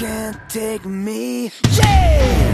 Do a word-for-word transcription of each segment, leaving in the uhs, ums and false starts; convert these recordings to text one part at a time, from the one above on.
can't take me. Yeah!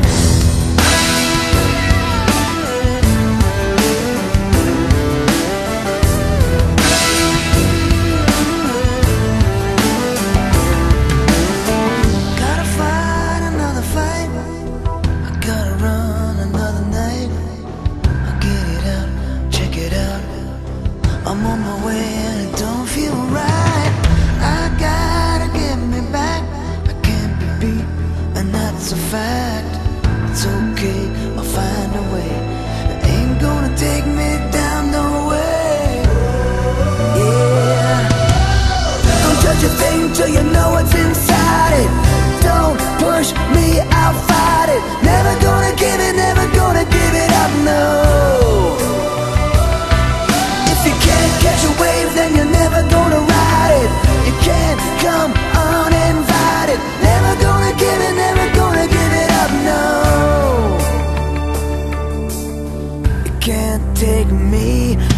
I'm on my way and it don't feel right. I gotta get me back. I can't be beat, and that's a fact. It's okay, I'll find a way. It ain't gonna take me down, no way. Yeah. Don't judge a thing till you know what's inside it. Don't push me, I'll fight it. Never gonna give it, never gonna give it up, no. Catch a wave, then you're never gonna ride it. You can't come uninvited. Never gonna give it, never gonna give it up, no. You can't take me.